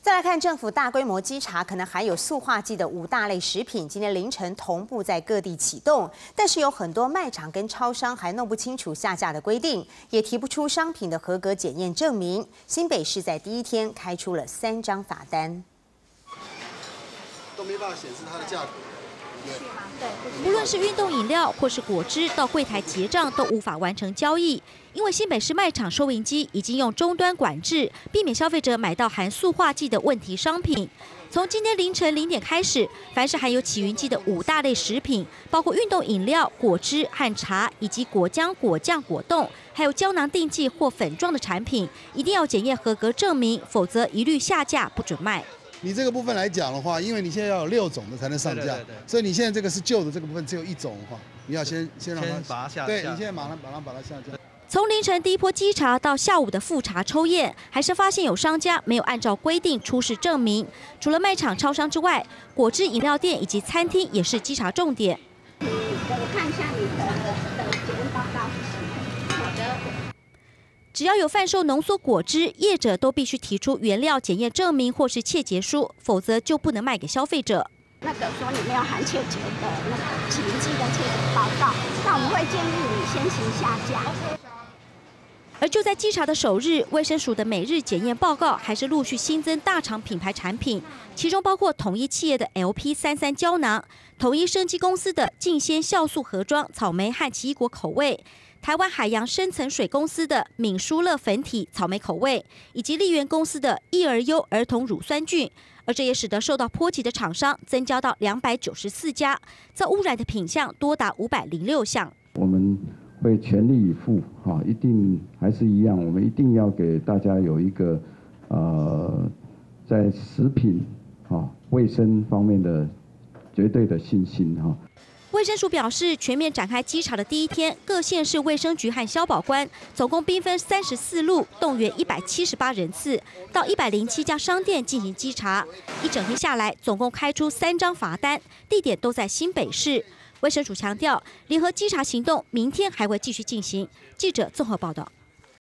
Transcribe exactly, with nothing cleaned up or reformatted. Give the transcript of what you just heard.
再来看政府大规模稽查可能含有塑化剂的五大类食品，今天凌晨同步在各地启动，但是有很多卖场跟超商还弄不清楚下架的规定，也提不出商品的合格检验证明。新北市在第一天开出了三张罚单， 都没办法显示它的价格。 无论是运动饮料或是果汁，到柜台结账都无法完成交易，因为新北市卖场收银机已经用终端管制，避免消费者买到含塑化剂的问题商品。从今天凌晨零点开始，凡是含有起云剂的五大类食品，包括运动饮料、果汁和茶，以及果浆、果酱、果冻，还有胶囊定剂或粉状的产品，一定要检验合格证明，否则一律下架不准卖。 你这个部分来讲的话，因为你现在要有六种的才能上架，对对对对，所以你现在这个是旧的这个部分只有一种的话，你要先先让它把它下架。 对，你现在马上马上把它下架。 从凌晨第一波稽查到下午的复查抽验，还是发现有商家没有按照规定出示证明。除了卖场、超商之外，果汁饮料店以及餐厅也是稽查重点。 我看一下你的的检验报告是什么？好的。 只要有贩售浓缩果汁，业者都必须提出原料检验证明或是切结书，否则就不能卖给消费者。 那个说你没有含切结的那个起云剂的切结报告，那我们会建议你先行下架。 而就在稽查的首日，卫生署的每日检验报告还是陆续新增大厂品牌产品，其中包括统一企业的 L P 三三胶囊、统一生技公司的净鲜酵素盒装草莓和奇异果口味。 台湾海洋深层水公司的敏舒乐粉体草莓口味，以及丽源公司的益儿优儿童乳酸菌，而这也使得受到波及的厂商增加到两百九十四家，遭污染的品项多达五百零六项。 我们会全力以赴，哈，一定还是一样，我们一定要给大家有一个呃，在食品哈卫生方面的绝对的信心哈。 卫生署表示，全面展开稽查的第一天，各县市卫生局和消保官总共兵分三十四路，动员一百七十八人次，到一百零七家商店进行稽查。一整天下来，总共开出三张罚单，地点都在新北市。卫生署强调，联合稽查行动明天还会继续进行。记者综合报道。